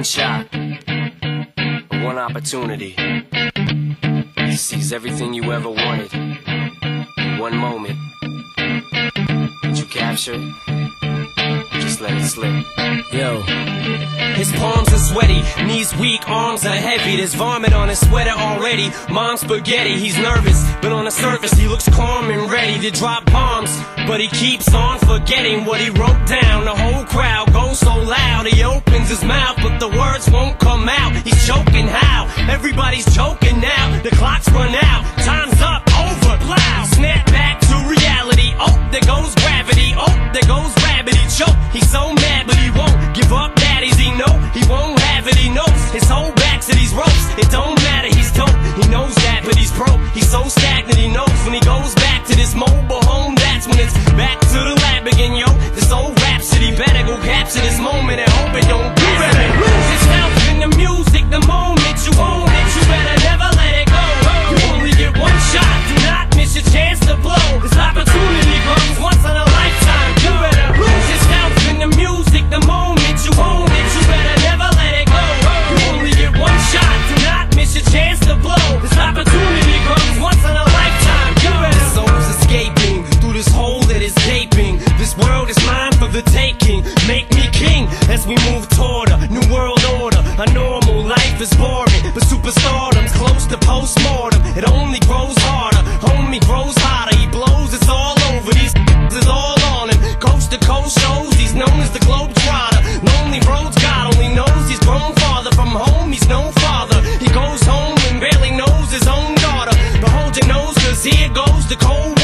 one shot, one opportunity. He sees everything you ever wanted in one moment. Did you capture it? Just let it slip. Yo. His palms are sweaty, knees weak, arms are heavy. There's vomit on his sweater already. Mom's spaghetti, he's nervous, but on the surface he looks calm and ready to drop bombs. But he keeps on forgetting what he wrote down. The whole crowd goes so loud, he opens his mouth, but the words won't come out. He's choking how? Everybody's choking now. The clock's run out, time's up, over, plow. Snap back to reality, oh, there goes gravity. Oh, there goes rabbit, he choke. He's so mad, but he won't give up. Daddies, he know he won't have it. He knows his whole back to these ropes. It don't matter, he's dope. He knows that, but he's broke. He's so stagnant, he knows when he goes back to this mobile home. That's when it's back to the lab again, yo. This old rhapsody better go capture this moment and hope it don't get better. Lose yourself in the music the moment you own it. You better never let it go. You only get one shot. Do not miss your chance to blow. This opportunity comes once in a lifetime. You better lose yourself in the music the moment you own it. You better never let it go. You only get one shot. Do not miss your chance to blow. This opportunity comes once in a lifetime. You better. Soul's escaping through this hole that is gaping. This world is mine for the taking. Make me king as we move toward a new world order. A normal life is boring, but superstardom's close to postmortem. It only grows harder, homie grows hotter. He blows, it's all over. These is all on him. Coast to coast shows, he's known as the Globetrotter. Lonely roads, God only knows he's grown farther from home. He's no father. He goes home and barely knows his own daughter. But hold your nose, cause here goes the cold